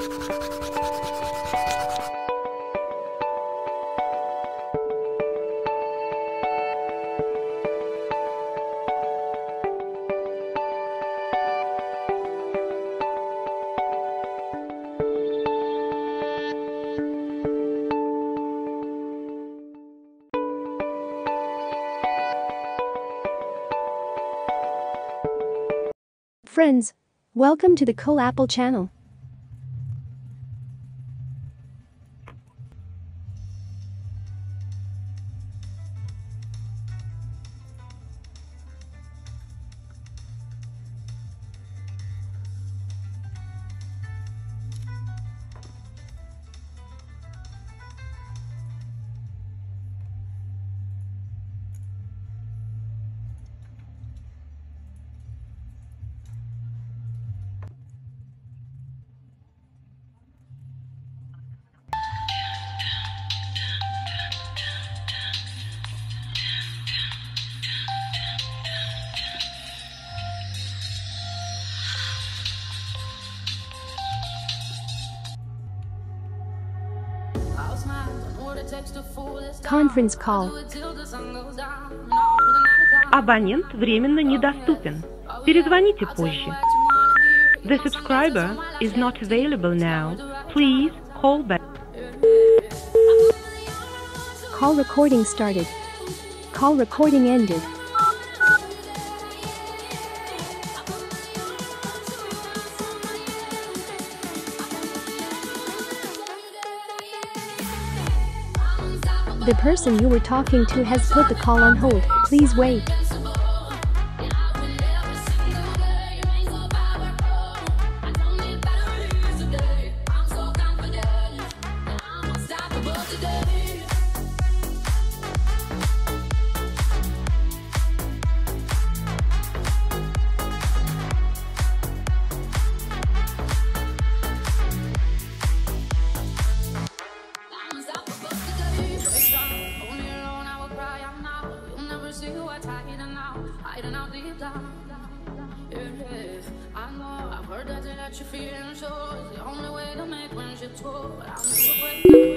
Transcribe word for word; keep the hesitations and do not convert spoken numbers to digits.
Friends, welcome to the coolapple channel. Conference call. Абонент временно недоступен. Перезвоните позже. The subscriber is not available now. Please call back. Call recording started. Call recording ended. The person you were talking to has put the call on hold. Please wait. I know I've heard that they let you feel so it's the only way to make friendship tour. I'll never break.